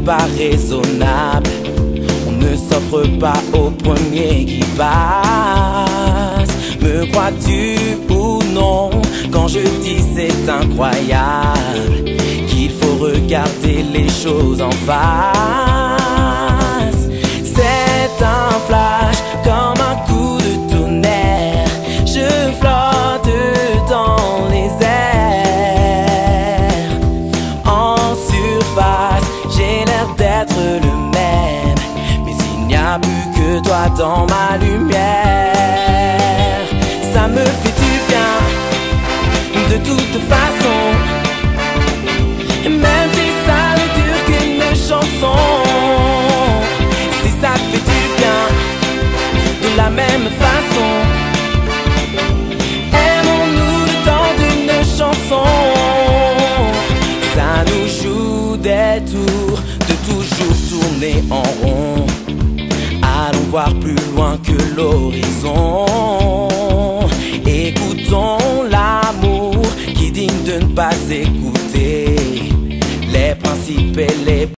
pas raisonnable. On ne s'offre pas au premier qui passe. Me crois-tu ou non quand je dis c'est incroyable qu'il faut regarder les choses en face. C'est un flash comme un coup de tonnerre. Je flotte dans les airs. En surface, j'ai l'air d'être le même, mais il n'y a plus que toi dans ma lumière. Ça me fait du bien de toute façon, même si ça ne dure qu'une chanson. Si ça te fait du bien de la même façon, aimons-nous le temps d'une chanson. Ça nous joue des tours de toujours tourner en rond. Allons voir plus loin que l'horizon. Écoutons l'amour qui digne de ne pas écouter les principes et les